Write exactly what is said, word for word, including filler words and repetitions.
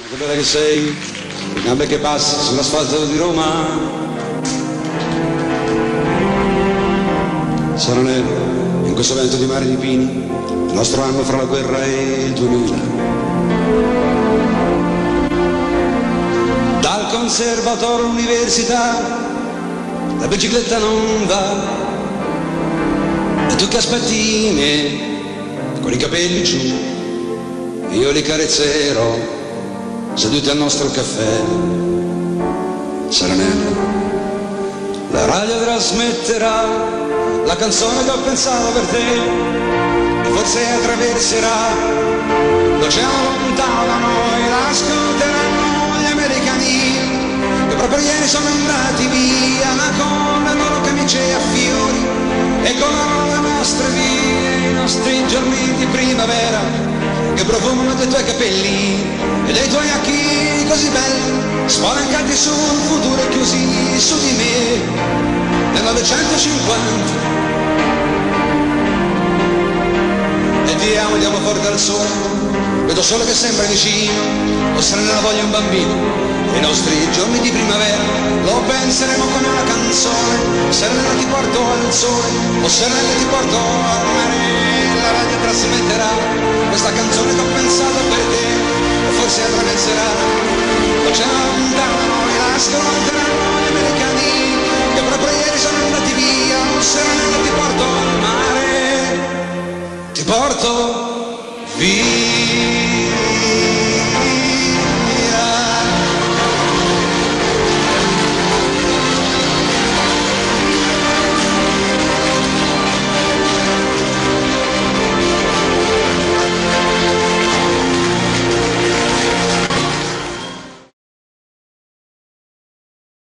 Che bella che sei, le gambe che passi sull'asfalto di Roma. Sarò nero in questo vento di mare di pini, il nostro anno fra la guerra e il duemila. Dal conservatorio all'università la bicicletta non va, e tu che aspetti me con i capelli giù, io li carezzerò seduti al nostro caffè serenello. La radio trasmetterà la canzone che ho pensato per te, e forse attraverserà l'oceano lontano da noi. La ascolteranno gli americani che proprio ieri sono andati via, ma con le loro camicie a fiori e con le nostre vie, i nostri giorni di primavera che profumano dei tuoi capelli e dei tuoi occhi così belli, spalancati sul futuro e chiusi su di me nel novecentocinquanta. E ti amo, andiamo fuori dal sole, vedo solo che sembra vicino, o serena voglia un bambino, e i nostri giorni di primavera lo penseremo come una canzone. Serena ti porto al sole, o serena ti porto al mare. La radio trasmetterà questa canzone che ho pensato per te, e forse attraverserà l'oceano lontano da noi. La ascolteranno gli americani che proprio ieri sono andati via. O serena ti porto al mare, ti porto via.